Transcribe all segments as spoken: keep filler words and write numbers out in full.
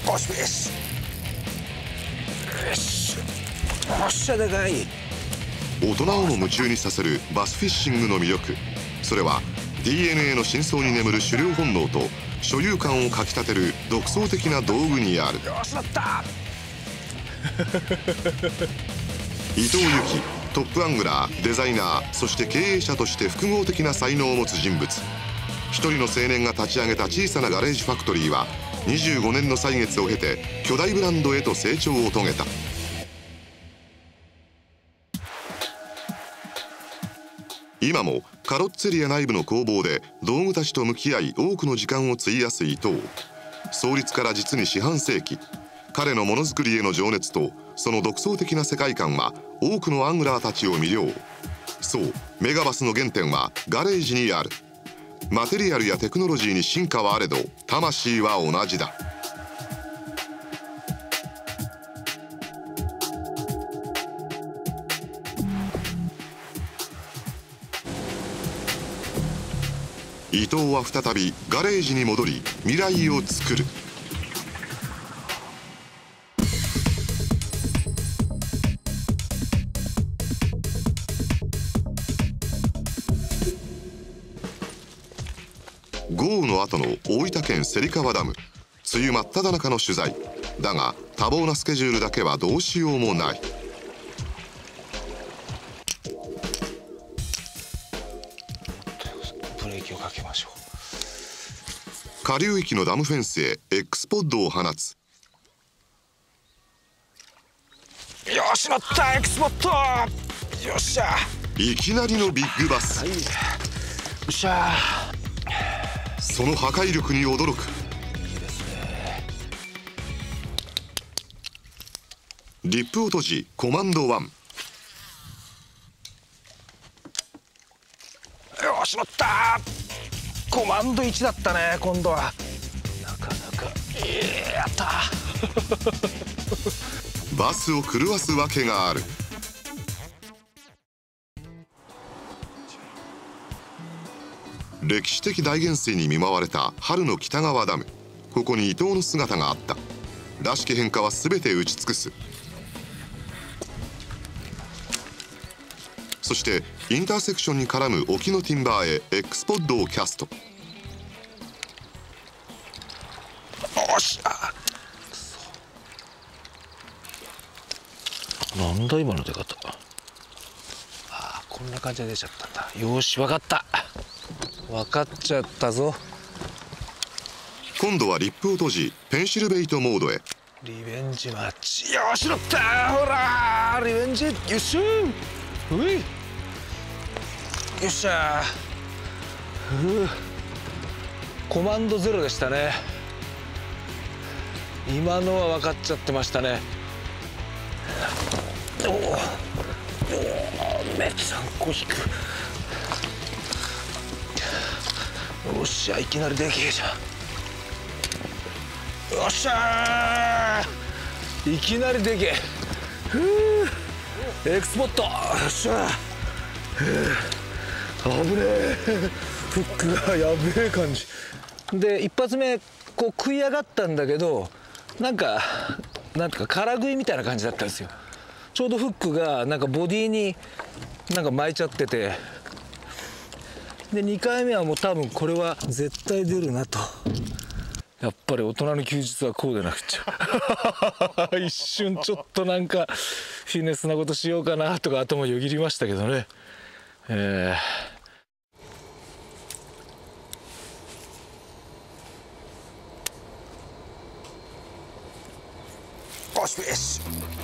よしよしよし、おっしゃ、でかい。 大人をも夢中にさせるバスフィッシングの魅力、それは ディーエヌエー の深層に眠る狩猟本能と所有感をかきたてる独創的な道具にある。 よし、なった。 伊藤由紀、トップアングラー、デザイナー、そして経営者として複合的な才能を持つ人物。一人の青年が立ち上げた小さなガレージファクトリーはにじゅうごねんの歳月を経て巨大ブランドへと成長を遂げた。今もカロッツェリア内部の工房で道具たちと向き合い多くの時間を費やす伊藤。創立から実に四半世紀、彼のものづくりへの情熱とその独創的な世界観は多くのアングラーたちを魅了。そう、メガバスの原点はガレージにある。マテリアルやテクノロジーに進化はあれど魂は同じだ。伊藤は再びガレージに戻り未来を作る。豪雨の後の大分県芹川ダム、梅雨真っ只中の取材だが多忙なスケジュールだけはどうしようもない。 ブレーキをかけましょう。下流域のダムフェンスへ X ポッドを放つ。 よし、乗った。 X ポッド、よっしゃ。 いきなりのビッグバス、 はい、よっしゃ。 その破壊力に驚く。 いいですね。 リップを閉じコマンドワン。 よし、乗った。コマンドいちだったね。今度はなかなか、えー、やったバスを狂わすわけがある。歴史的大元帥に見舞われた春の北川ダム。ここに伊藤の姿があった。らしき変化は全て打ち尽くす。そしてインターセクションに絡む沖のティンバーへ X ポッドをキャスト。 おしゃ。なんだ今の出方。ああ、こんな感じで出ちゃったんだ。よし、分かった。分かっちゃったぞ。 今度はリップを閉じペンシルベイトモードへ。 リベンジマッチ。よし、乗った。ほらリベンジ。よっしゃ。うい、よっしゃ。ふコマンドゼロでしたね。今のは分かっちゃってましたね。おお、めっちゃんこ引く。よっしゃ、いきなりでけえじゃん。よっしゃー、いきなりでけえ。ふう、エクスポット。よっしゃ。危ねえ。フックがやべえ感じで、一発目こう食い上がったんだけど、なんかなんていうか空食いみたいな感じだったんですよ。ちょうどフックがなんかボディになんか巻いちゃってて、でにかいめはもう多分これは絶対出るなと。やっぱり大人の休日はこうでなくちゃ一瞬ちょっとなんかフィネスなことしようかなとか頭よぎりましたけどね。えー、よしよし、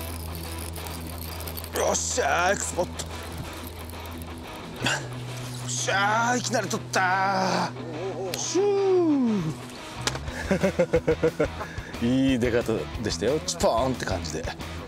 よっしゃー、エクスポット。よっしゃー、いきなり取ったー。シューいい出方でしたよ。チポーンって感じで。